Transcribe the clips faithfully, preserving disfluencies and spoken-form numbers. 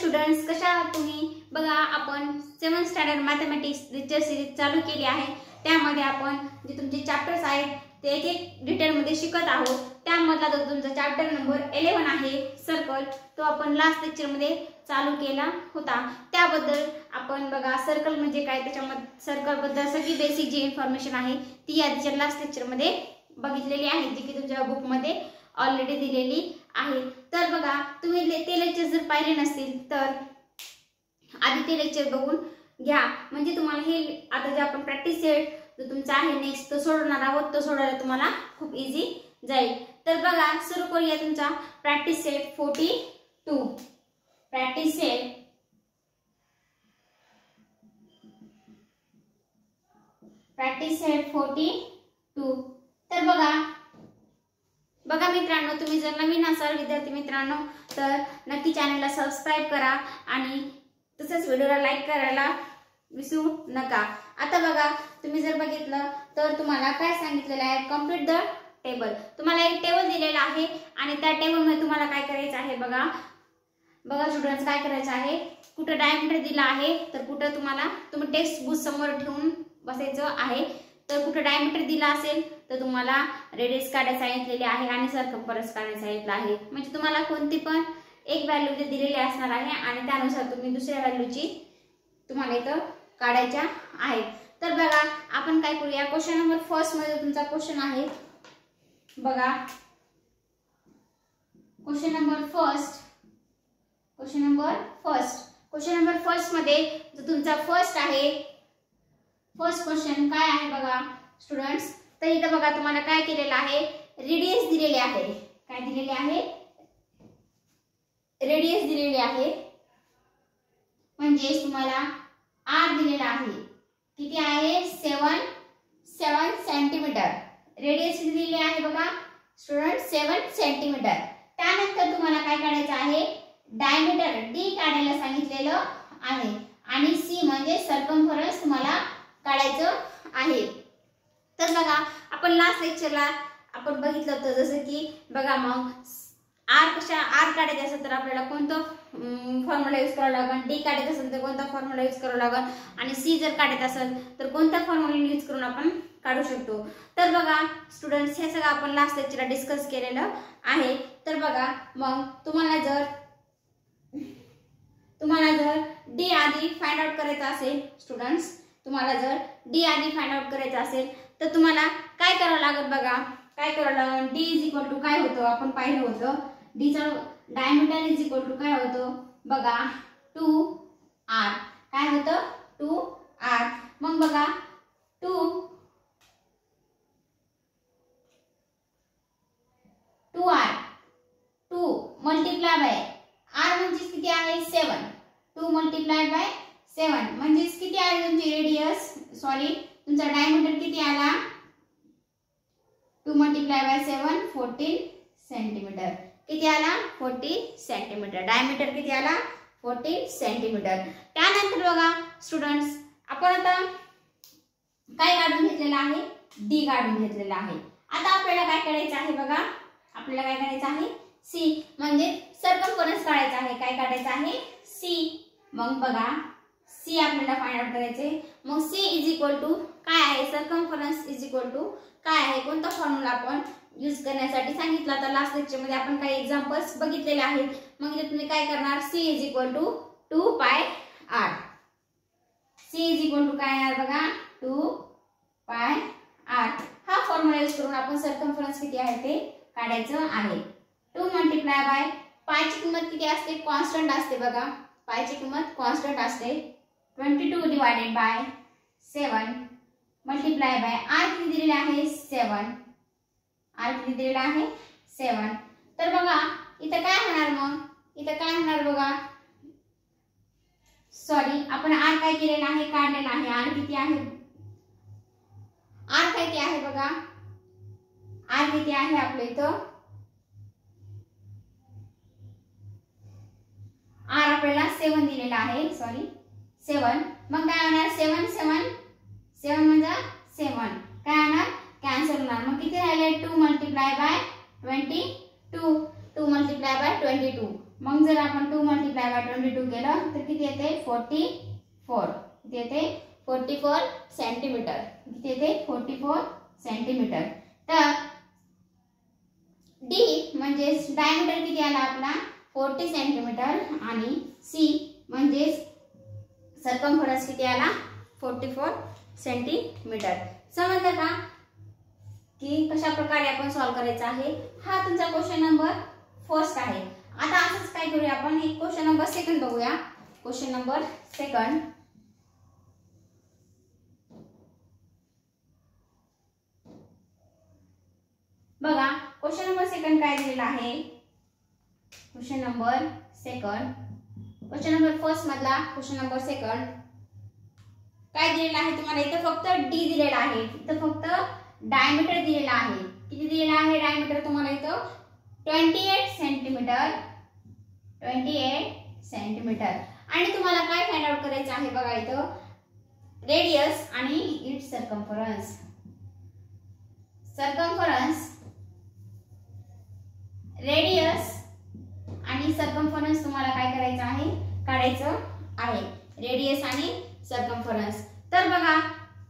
Students, कशा आहात तुम्ही? बघा, आपण seven standard mathematics lecture series चालू केली आहे। त्यामध्ये आपण जे तुमचे चॅप्टर्स आहेत ते एक एक डिटेलमध्ये शिकत आहोत। त्यामधला जो तुमचा चॅप्टर नंबर अकरा आहे सर्कल, तो आपण लास्ट लेक्चरमध्ये चालू केला होता। त्याबद्दल आपण बघा सर्कल म्हणजे काय, त्याच्यामध्ये सर्कल बद्दल सगळी बेसिक जी इन्फॉर्मेशन आहे ती आधीच्या लास्ट लेक्चरमध्ये बघितलेली आहे, जी की तुमच्या बुकमध्ये ऑलरेडी दिलेली आहे। तर बघा, तुम्ही ते लेक्चर जर पाहिले नसतील तर आधी ते लेक्चर बघून घ्या, म्हणजे तुम्हाला हे आता जे आपण प्रॅक्टिस सेट जो तुमचा आहे नेक्स्ट तो सोडवणार आहोत, तो सोडवायला तुम्हाला खूप इझी जाईल। तर बघा, सुरू करूया तुमचा practice set forty two. Practice set practice set forty two. तर बघा बघा मित्रांनो, तुम्ही जर नवीन असाल विद्यार्थी मित्रांनो तर नक्की चॅनलला सबस्क्राइब करा आणि तसंच व्हिडिओला लाईक करायला विसरू नका। आता बघा, तुम्ही जर बघितलं तर तुम्हाला काय सांगितलेलं आहे, कम्प्लीट द टेबल। तुम्हाला एक टेबल दिलेला आहे आणि त्या टेबलमध्ये तुम्हाला काय करायचं आहे बघा बघा स्टुडंट्स, काय करायचं आहे, कुठं डायमीटर दिला आहे तर कुठं तुम्हाला तुम्ही टेक्स्ट बुक समोर ठेवून बसायचं आहे। तर कुठं डायमीटर दिला असेल तर तुम्हाला रेडियस काढायला सांगितलेली आहे आणि सर्कम्फरन्स काढायला सांगितलं आहे। म्हणजे तुम्हाला कोणती पण एक व्हॅल्यू इथे दिलेली असणार आहे आणि त्यानुसार तुम्ही दुसऱ्या व्हॅल्यूची तुम्हाला इथं काढायच्या आहेत। तर बघा, आपण काय करूया, क्वेश्चन नंबर फर्स्ट मध्ये तुमचा क्वेश्चन आहे बघा, question number first question number first question number first मध्ये जो तुमचा फर्स्ट आहे, फर्स्ट क्वेश्चन काय आहे बघा स्टुडंट्स, तर इथं बघा तुम्हाला काय केलेलं आहे, रेडियस दिलेले आहे। काय दिलेले आहे, रेडियस दिलेले आहे, म्हणजे तुम्हाला आर दिलेला आहे, किती आहे, सेवन सेवन सेंटीमीटर रेडियस दिलेली आहे बघा स्टुडंट, सेवन सेंटीमीटर। त्यानंतर तुम्हाला काय काढायचं आहे, डायमीटर डी काढायला सांगितलेलं आहे आणि सी म्हणजे सर्कम्फरन्स तुम्हाला काढायचं आहे। तर बघा, आपण लास्ट लेक्चरला आपण बघितलं होतं जसं की बघा, मग आर कशा आर काढायचं असेल तर आपल्याला कोणतं फॉर्म्युला यूज करावं लागेल, डी काढायचं असेल तर कोणता फॉर्म्युला यूज करावा लागेल आणि सी जर काढायचं असेल तर कोणत्या फॉर्म्युला यूज करून आपण काढू शकतो। तर बघा स्टुडंट्स, हे सगळं आपण लास्ट लेक्चरला डिस्कस केलेलं आहे। तर बघा, मग तुम्हाला जर तुम्हाला जर डी आधी फाइंड आउट करायचं असेल स्टुडंट्स, तुम्हाला जर डी आधी फाइंड आउट करायचं असेल तर तुम्हाला काय करावं लागेल बघा, काय करावं लागेल, डी इज इक्वल टू काय होतं आपण पाहिलं होतं, डी चा डायमीटर इज इक्वल टू काय होतं बघा, टू आर। काय होतं, टू आर। मग बघा, two two r two multiply by r म्हणजे किती आहे, seven. Two multiply by seven म्हणजे किती आहे तुमची रेडियस, सॉरी तुमचा डायमीटर किती आला, two multiply by seven fourteen centimetre. किती आला, फोर्टी सेंटीमीटर। डायमीटर किती आला, फोर्टी सेंटीमीटर। त्यानंतर बघा स्टुडंट्स, आपण आता काय काढून घेतलेला आहे, डी काढून घेतलेला आहे। आता आपल्याला काय करायचं आहे बघा, आपल्याला काय करायचं आहे, सी म्हणजे सर्कम्फरन्स काढायचा आहे। काय काढायचं आहे, सी। मग बघा, सी आपल्याला फाइंड आउट करायचे। मग सी इज इक्वल टू काय आहे, सर्कम्फरन्स इज इक्वल टू काय आहे, कोणता फॉर्म्युला आपण यूज करण्यासाठी सांगितलं आता लास्ट लेक्चर मध्ये आपण काही एक्झाम्पल्स बघितलेले आहेत। मग इथे तुम्ही काय करणार, c is equal to two pi r. C is equal to काय येणार बघा, टू पाय आर। हा फॉर्म्युला यूज करून आपण सर्कम्फरन्स किती आहे ते काढायचं आहे। टू मल्टिप्लाय बाय पायची किंमत किती असते, कॉन्स्टंट असते बघा, पायची किंमत कॉन्स्टंट असते, twenty two divided by seven multiply by r किती दिलेला आहे, सेवन। आर किती दिलेला आहे, सेवन। तर बघा इथं काय होणार, मग इथं काय होणार बघा, सॉरी आपण आर काय केलेला आहे, काढलेला आहे। आर किती आहे, आर किती आहे बघा, आर किती आहे आपल्या इथं, आर आपल्याला सेवन दिलेला आहे, सॉरी सेवन। मग काय होणार, सेवन सेवन सेवन म्हणजे सेवन, काय होणार, कॅन्सल होणार। मग किती राहिले, two multiply by twenty two. Two multiply by twenty two. मग जर आपण two multiply by twenty two केलं तर किती येते फोर्टी फोर. किती येते फोर्टी फोर सेंटीमीटर. किती येते फोर्टी फोर सेंटीमीटर. तर डी म्हणजे डायमीटर किती आला आपला फोर्टी सेंटीमीटर आणि सी म्हणजे सर्कम्फरन्स किती आला फोर्टी फोर सेंटीमीटर. समजलं का की कशा प्रकारे आपण सॉल्व करायचा आहे. हा तुमचा क्वेश्चन नंबर फर्स्ट आहे. आता असंच काय करूया आपण एक क्वेश्चन नंबर सेकंड बघूया. क्वेश्चन नंबर सेकंड बघा. क्वेश्चन नंबर सेकंड काय दिलेला आहे. Question number second question number first मधला क्वेश्चन नंबर सेकंड काय दिलेला आहे तुम्हाला. इथं फक्त डी दिलेला आहे. इथं फक्त डायमीटर दिलेला आहे. किती दिलेला आहे डायमीटर तुम्हाला इथं twenty eight centimetre. Twenty eight centimetre. आणि तुम्हाला काय फाइंड आउट करायचं आहे बघा इथं रेडियस आणि इट्स सर्कम्फरन्स. सर्कम्फरन्स रेडियस आणि सर्कम्फरन्स तुम्हाला काय करायचं आहे काढायचं आहे. रेडियस आणि सर्कम्फरन्स. तर बघा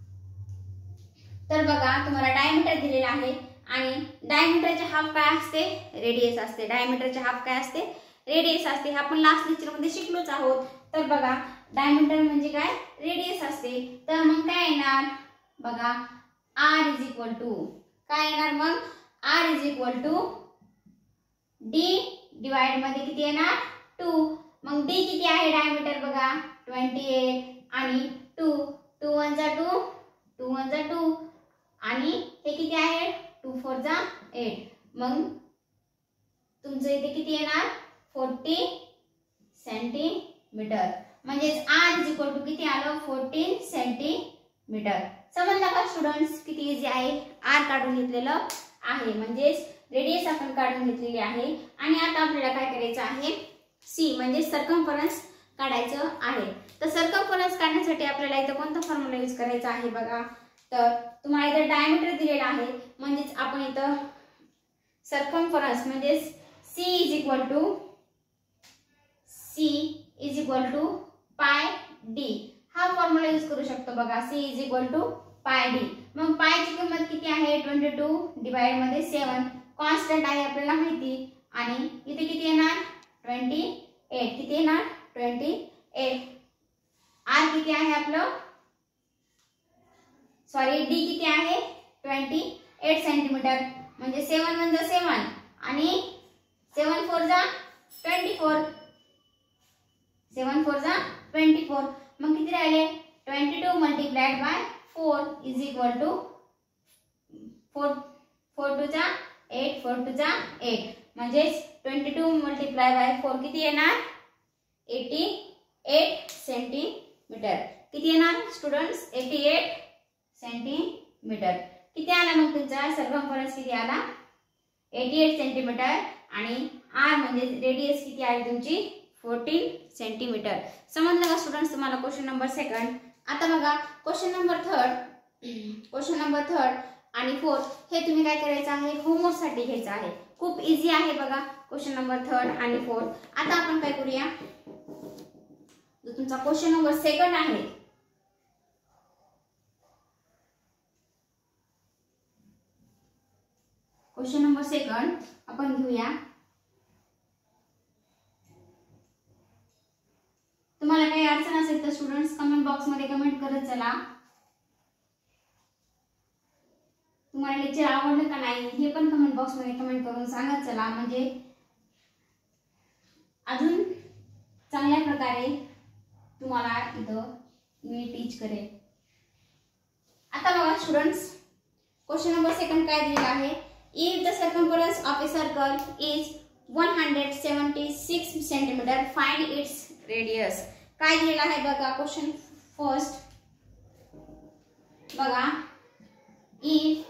तर बघा तुम्हाला डायमीटर दिलेला आहे आणि डायमीटरचे हाफ काय असते रेडियस असते. डायमीटरचे हाफ काय असते रेडियस असते. आपण लास्ट लेक्चर मध्ये शिकलोच आहोत. तर बघा डायमीटर म्हणजे काय रेडियस असते. तर मग काय येणार बघा आर इज इक्वल टू काय येणार मग r is equal to d divide मध्ये किती येणार टू. मग डी किती आहे डायमीटर बघा ट्वेंटी एट आणि टू. टू वन जा टू टू वन जा टू आणि हे किती आहे टू फोर जा एट. मग तुमचं इथे किती येणार फोर्टी सेंटीमीटर. म्हणजे आर इज इक्वल टू किती आलं फोर्टीन सेंटीमीटर. समजलं का स्टुडंट्स किती इझी आहे. आर काढून घेतलेलं आहे म्हणजे रेडियस आपण काढून घेतलेली आहे. आणि आता आपल्याला काय करायचं आहे सी म्हणजे सर्कम्फरन्स काढायचं आहे. तर सर्कम्फरन्स काढण्यासाठी आपल्याला इथं कोणता फॉर्म्युला यूज करायचा आहे बघा. तर तुम्हाला इथं डायमीटर दिलेला आहे म्हणजेच आपण इथं सर्कम्फरन्स म्हणजे c is equal to c is equal to pi d हा फॉर्म्युला यूज करू शकतो बघा. C is equal to pi d. मग पायची किंमत किती आहे ट्वेंटी टू डिवाइड मध्ये सेवन. कॉन्स्टंट आहे आपल्याला माहिती आणि इथे किती येणार ट्वेंटी एट. किती येणार ट्वेंटी एट. आर किती आहे आपलं सॉरी डी किती आहे ट्वेंटी एट सेंटीमीटर. म्हणजे सेवन वन जा सेवन आणि सेवन फोर जा ट्वेंटी फोर. सेवन फोर जा ट्वेंटी फोर. मग किती राहिले twenty two multiplied by four is equal to four four two जा एट फोर टू जा एट. म्हणजे twenty two multiply by four किती येणार एटी एट सेंटीमीटर. किती येणार स्टुडंट्स एटी एट सेंटीमीटर. किती आला मग तुमचा सर्कम्फरन्स किती आला एटी एट सेंटीमीटर आणि आर म्हणजे रेडियस किती आली तुमची फोर्टीन सेंटीमीटर. समजलं का स्टुडंट्स तुम्हाला क्वेश्चन नंबर सेकंड. आता बघा question number third question number third आणि फोर्थ हे तुम्ही काय करायचं आहे होमवर्क साठी घ्यायचं आहे. खूप इझी आहे बघा क्वेश्चन नंबर थर्ड आणि फोर्थ. आता आपण काय करूया जो तुमचा क्वेश्चन नंबर सेकंड आहे क्वेश्चन नंबर सेकंड आपण घेऊया. तुम्हाला काही अडचण असेल तर स्टुडंट्स कमेंट बॉक्स मध्ये कमेंट करत चला. तुम्हाला लेक्चर आवडलं का नाही हे पण कमेंट बॉक्स मध्ये कमेंट करून सांगत चला. म्हणजे अजून चांगल्या प्रकारे तुम्हाला इथं मी टीच करेल. आता बघा स्टुडंट्स क्वेश्चन नंबर सेकंड काय दिलेला आहे. If the circumference of a circle is one hundred seventy six centimetre find its radius. काय दिलेला आहे बघा क्वेश्चन फर्स्ट बघा if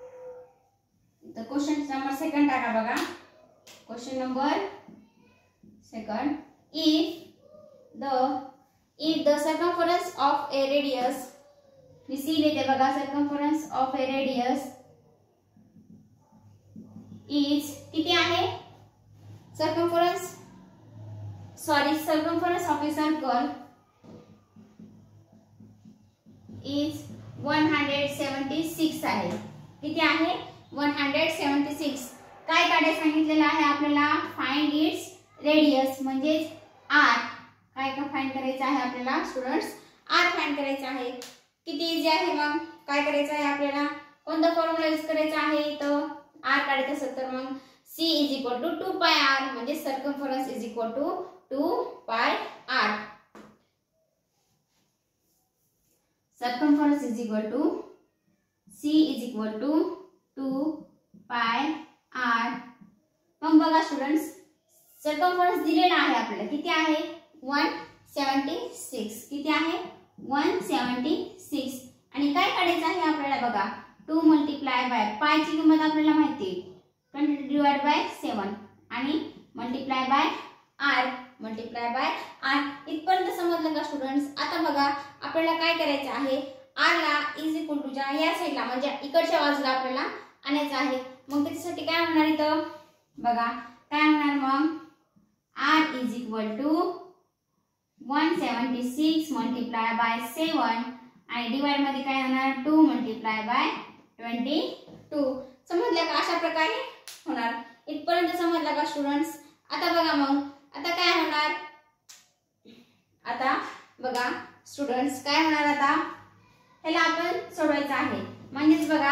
the question number second टाका बघा. Question number second if the if the circumference of a radius मी c लिहिते बघा. Circumference of a radius is किती आहे circumference sorry circumference of a circle is one hundred seventy-six आहे. किती आहे? one hundred seventy-six. काय काढायला सांगितलेलं आहे आपल्याला? फाइंड इट्स रेडियस म्हणजे r. काय का फाइंड करायचं आहे आपल्याला स्टुडंट्स? r फाइंड करायचं आहे. किती इझी आहे मग? काय करायचं आहे आपल्याला? कोणता फॉर्म्युला यूज करायचा आहे? तर r काढायचं असेल तर मग c is equal to two pi r म्हणजे circumference is equal to two pi r. Circumference is equal to c is equal to two pi r. मग बघा स्टुडंट्स circumference दिलेला आहे आपल्याला. किती आहे? one seventy-six. किती आहे? one seventy-six. आणि काय काढायचं आहे आपल्याला बघा? two मल्टिप्लाय बाय पाय ची किंमत आपल्याला माहिती आहे. twenty डिवाइड बाय seven आणि multiply by r multiply by r. इथपर्यंत समजलं का स्टुडंट्स? आता बघा आपल्याला काय करायचं आहे? r ला इज इक्वल टू च्या या साइडला म्हणजे इकडच्या बाजूला आपल्याला आणायचं आहे. मग त्याच्यासाठी काय होणार इथं बघा? काय होणार मग? r is equal to one seventy-six multiply by seven आणि डिवाइड मध्ये काय होणार? two multiply by twenty-two. समजलं का? अशा प्रकारे होणार. इथपर्यंत समजलं का स्टुडंट्स? आता बघा मग आता काय होणार? आता बघा स्टुडंट्स काय होणार? आता ह्याला आपण सोडवायचं आहे. म्हणजेच बघा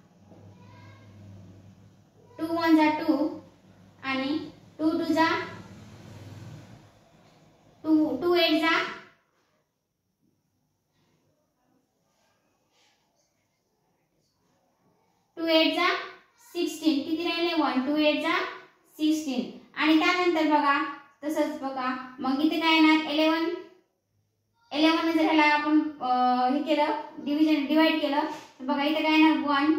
two one जा two आणि two two जा two two eight जा two eight जा sixteen. किती राहिले? one two eight जा sixteen. आणि त्यानंतर बघा तसंच बघा मग इथे काय येणार? eleven eleven ने जर ह्याला आपण हे केलं डिव्हिजन डिवाइड केलं तर बघा इथे काय येणार? one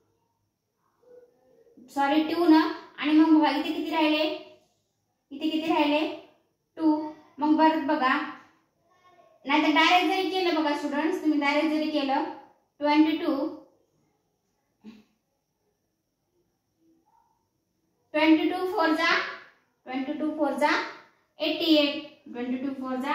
सॉरी two ना आणि मग बघा इथे किती राहिले? इथे किती राहिले? two. मग परत बघा नाहीतर डायरेक्ट जरी केलं बघा स्टुडंट्स तुम्ही डायरेक्ट जरी केलं twenty-two twenty-two four जा twenty-two four जा eighty-eight twenty-two four जा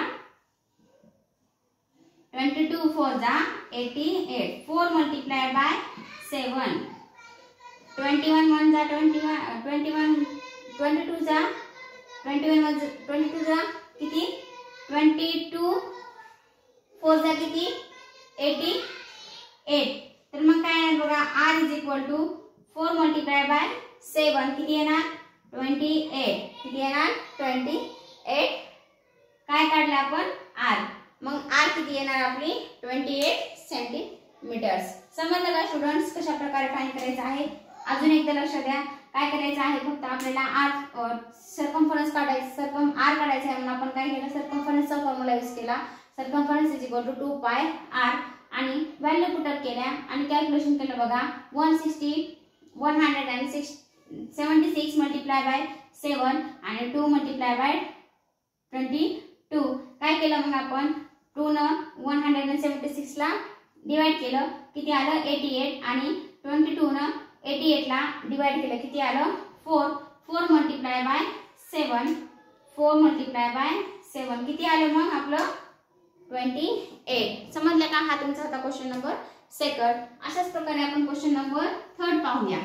twenty-two four जा eighty-eight. four multiply by seven twenty-one one जा twenty-one twenty-one twenty-two जा twenty-one one twenty-two जा किती? twenty-two four जा किती? eighty-eight. तर मग काय येणार बघा? r is equal to four multiply by seven किती येणार? twenty-eight. किती येणार? twenty-eight. काय काढलं आपण? r. मग r किती येणार आपली? twenty-eight centimetres. समजलं का स्टुडंट्स कशा प्रकारे फाइंड करायचं आहे? अजून एकदा लक्ष द्या. काय करायचं आहे? फक्त आपल्याला r सर्कम्फरन्स काढायचं सर्कम r काढायचं आहे म्हणून आपण काय केलं? सर्कम्फरन्सचा फॉर्म्युला यूज केला. Circumference is equal to two pi r आणि व्हॅल्यू पुट अप केल्या आणि कॅल्क्युलेशन केलं बघा one sixty one seventy-six multiply by seven आणि two मल्टिप्लाय बाय twenty-two. काय केलं मग आपण? two न one seventy-six ला डिवाइड केलं किती आलं? eighty-eight आणि twenty-two न eighty-eight ला डिवाइड केलं किती आलं? four. four multiply by seven four multiply by seven किती आलं मग आपलं? twenty-eight. समजलं का? हा तुमचा होता क्वेश्चन नंबर सेकंड. अशाच प्रकारे आपण क्वेश्चन नंबर थर्ड पाहूया.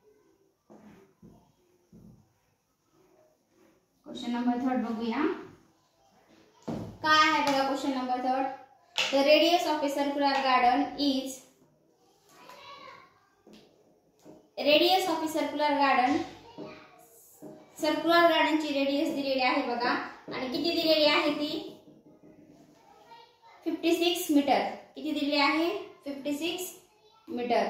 क्वेश्चन नंबर थर्ड बघूया. काय आहे बघा question number third? The radius of a circular garden is radius of a circular garden circular गार्डनची रेडियस दिलेली आहे बघा आणि किती दिलेली आहे ती? fifty-six metre. किती दिलेली आहे? fifty-six metre.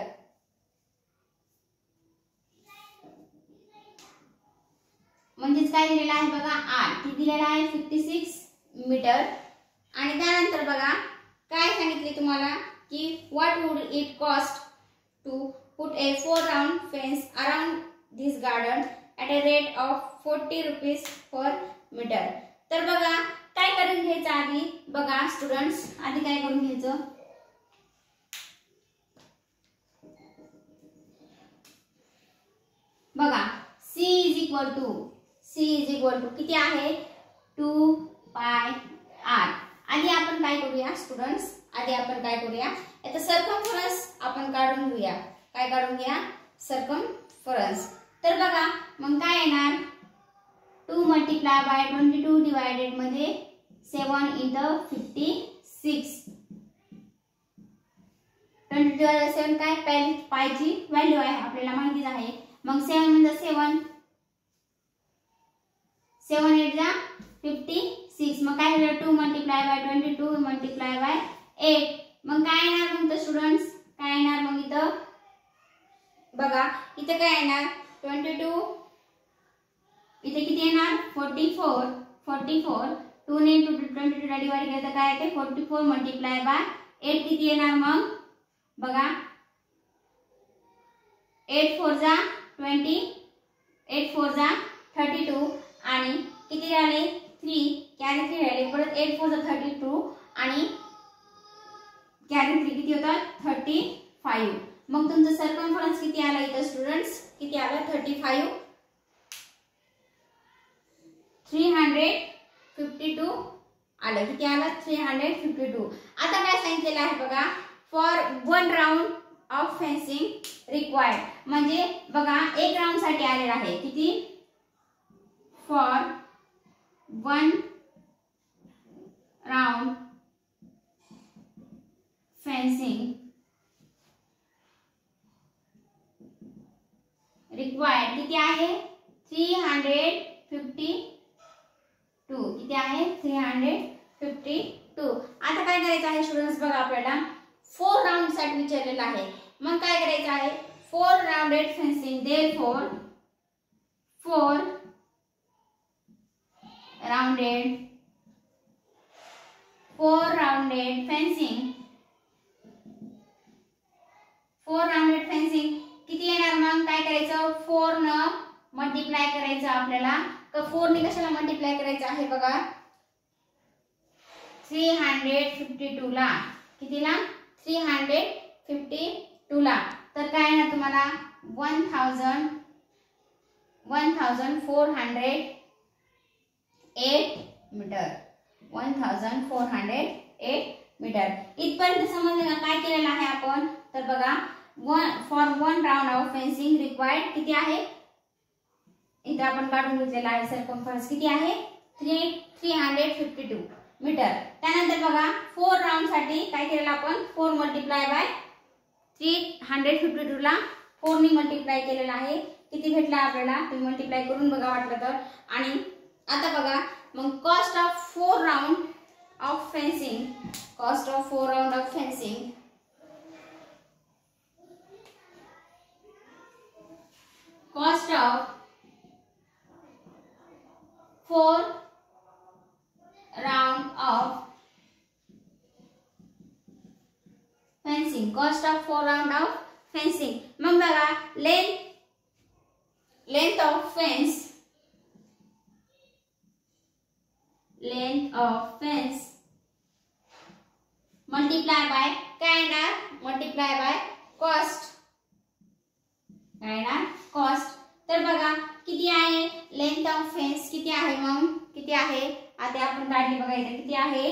म्हणजेच काय दिलेलं आहे बघा? r. किती दिलेला आहे? fifty-six metre. आणि त्यानंतर बघा काय सांगितले तुम्हाला की what would it cost to put a four round fence around this garden at a rate of forty rupees per metre. तर बघा काय करून घ्यायचं आधी बघा स्टुडंट्स आधी काय करून घ्यायचं? बघा c is equal to c c is equal to किती आहे टू पाय आर. आधी आपण काय करूया स्टुडंट्स, आधी आपण काय करूया याचा सर्कमफरन्स आपण काढून घेऊया. काय काढून घ्या सर्कमफरन्स. तर बघा मग काय येणार two multiply by twenty two divided मध्ये seven into fifty six. Twenty two seven काय पाय पायची व्हॅल्यू आहे आपल्याला माहितीच आहे. मग सेवन म्हणजे सेवन सेवन एट जा फिफ्टी सिक्स. मग काय झालं two multiply by twenty two multiply by eight. मग काय येणार मग तर स्टुडंट्स काय येणार मग इथं बघा इथं काय येणार ट्वेंटी टू इथे किती येणार forty four. Forty four two ने टू ट्वेंटी टू डिवाइड केलं तर काय येते forty four multiply by eight किती येणार मग बघा एट फोर जा ट्वेंटी एट फोर जा थर्टी टू आणि किती राहिले थ्री कॅरी थ्री राहिले. परत एट फोर जा थर्टी टू आणि कॅरी थ्री किती होतात थर्टी फाईव्ह. मग तुमचं सर्कमफरन्स किती आला इथं स्टुडंट्स किती आला thirty five three hundred fifty two आलं. किती आलं थ्री हंड्रेड फिफ्टी टू. आता काय सांगितलेलं आहे बघा for one round of fencing required म्हणजे बघा एक राऊंड साठी आलेला आहे किती for one round fencing required किती आहे थ्री हंड्रेड फिफ्टी टू. किती आहे थ्री हंड्रेड फिफ्टी टू. आता काय करायचं आहे स्टुडंट्स बघा आपल्याला फोर राऊंड साठी विचारलेलं आहे. मग काय करायचं आहे four rounded fencing therefore four rounded four rounded fencing four rounded fencing किती येणार मग काय करायचं फोर न मल्टिप्लाय करायचं आपल्याला. तर फोर ने कशाला मल्टिप्लाय करायचं आहे बघा थ्री हंड्रेड फिफ्टी टू ला कितीला थ्री हंड्रेड फिफ्टी टू ला. तर काय येणार तुम्हाला one thousand one thousand four hundred eight metre one thousand four hundred eight metre. इथपर्यंत समजलं का काय केलेलं आहे आपण. तर बघा one for one round of fencing required किती आहे इथे आपण काढून घेतलेला आहे सर्कमफरन्स किती आहे three three hundred fifty two metre. त्यानंतर बघा फोर राउंड साठी काय केलेलं आपण four multiply by three hundred fifty two ला फोर ने मल्टिप्लाय केलेला आहे किती भेटला आपल्याला तुम्ही मल्टिप्लाय करून बघा वाटलं तर. आणि आता बघा मग cost of four round of fencing cost of four round of fencing cost of four round of fencing cost of four round of fencing. मग बघा length length of fence length of fence multiply by काय येणार multiply by cost काय येणार cost. तर बघा किती आहे लेंथ ऑफ फेन्स किती आहे मग किती आहे आता आपण काढली बघा इथे किती आहे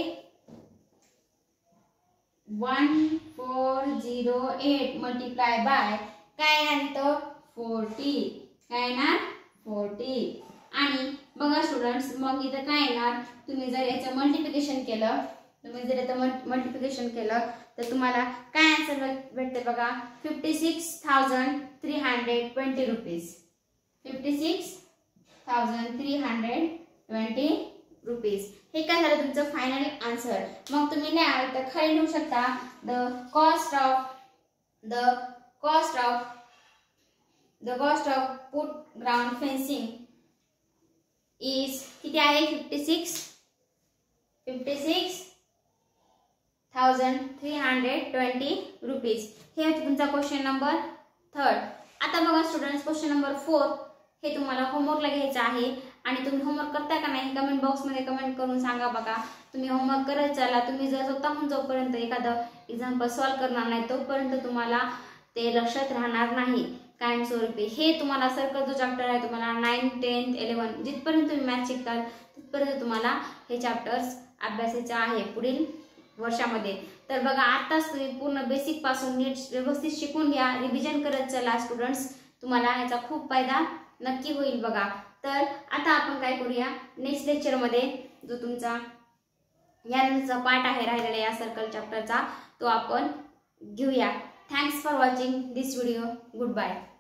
one four zero eight multiply by काय येणार इथं फोर्टी काय येणार फोर्टी. आणि बघा स्टुडंट्स मग इथं काय येणार तुम्ही जर याचं मल्टिप्लिकेशन केलं तुम्ही जर याचं मल्टिप्लिकेशन केलं तर तुम्हाला काय आन्सर भेटते बघा fifty six thousand three hundred twenty rupees fifty six thousand three hundred twenty rupees. हे काय झालं तुमचं फायनल आन्सर. मग तुम्ही नाही तर खाली लिहू शकता the cost of the cost of the cost of put ground fencing is किती आहे fifty six fifty six thousand three hundred twenty rupees. हे होते तुमचा क्वेश्चन नंबर थर्ड. आता बघा स्टुडंट्स क्वेश्चन नंबर फोर्थ हे तुम्हाला होमवर्कला घ्यायचं आहे आणि तुम्ही होमवर्क करता का नाही कमेंट बॉक्समध्ये कमेंट करून सांगा. बघा तुम्ही होमवर्क करत चला. तुम्ही जर स्वतःहून जोपर्यंत एखादं एक्झाम्पल सॉल्व्ह करणार नाही तोपर्यंत तुम्हाला ते लक्षात राहणार नाही. कायमस्वरूपी. हे तुम्हाला सर्कल जो चॅप्टर आहे तुम्हाला नाईन टेन्थ इलेव्हन जिथपर्यंत तुम्ही मॅथ शिकताल तिथपर्यंत तुम्हाला हे चॅप्टर्स अभ्यासाचे आहे पुढील वर्षामध्ये. तर बघा आताच तुम्ही पूर्ण बेसिक पासून नीट व्यवस्थित शिकून घ्या, रिव्हिजन करत चला स्टुडंट्स, तुम्हाला याचा खूप फायदा नक्की होईल बघा. तर आता आपण काय करूया, नेक्स्ट लेक्चरमध्ये जो तुमचा यानंतरचा पार्ट आहे राहिलेला या सर्कल चॅप्टरचा तो आपण घेऊया. Thanks for watching this video. Good bye.